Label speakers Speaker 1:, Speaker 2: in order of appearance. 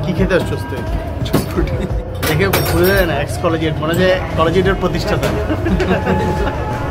Speaker 1: কি খেতে আসছিস তুই? দেখে বোঝা যায় না এক্স কলেজিয়েট, মনে হয় কলেজিয়েটের প্রতিষ্ঠাতা।